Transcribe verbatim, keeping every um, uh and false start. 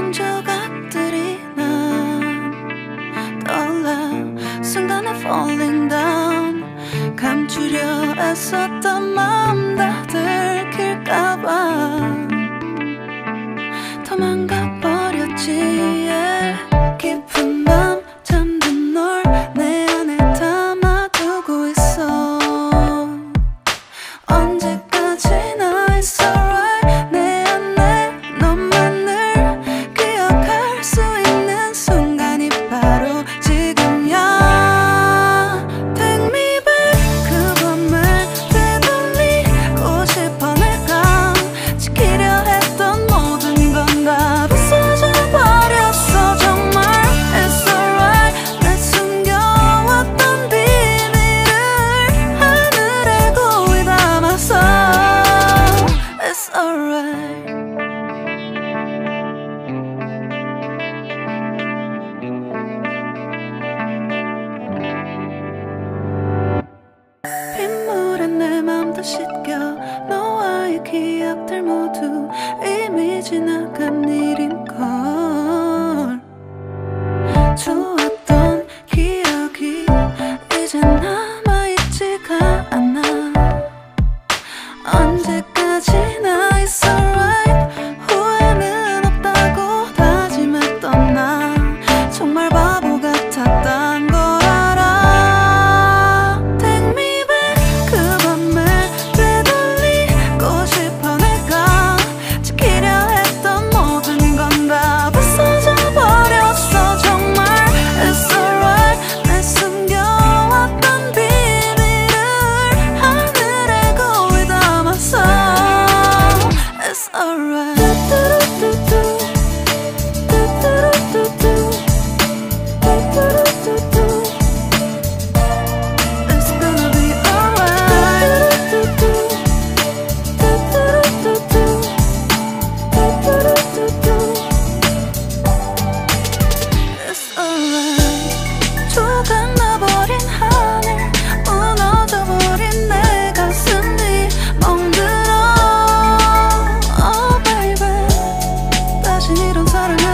멈췄던 조각들이 난 떠올라 순간에 falling down 감추려 애썼던 마음 다 들킬까봐 도망가 버렸지 yeah. 깊은 밤 잠든 널 내 안에 담아두고 있어 언제까지나 it's alright 내 안에 너만을 기억할 수 있는 순간이 바로 지금이야 Take me back 그 밤을 되돌리고 싶어 내가 지키려 했던 모든 건 다 부서져 버렸어 정말 It's alright 내 숨겨왔던 비밀을 하늘에 고이 담아서 It's alright 빗물에 내 맘도 씻겨 너와의 기억들 모두 이미 지나간 일인걸 좋았던 기억이 이제 남아있지가 않아 언제까지나 it's alright 후회는 없다고 다짐했던 나 정말 바보 같았단 걸 알아 Take me back 그 밤을 되돌리고 싶어 내가 지키려 했던 모든 건 다 부서져 버렸어 정말 It's alright 내 숨겨왔던 비밀을 하늘에 고이 담아서 It's alright It's gonna be alright It's alright 조각 나버린 하늘 무너져버린 내 가슴이 멍들어 Oh baby 다신 이런 사랑을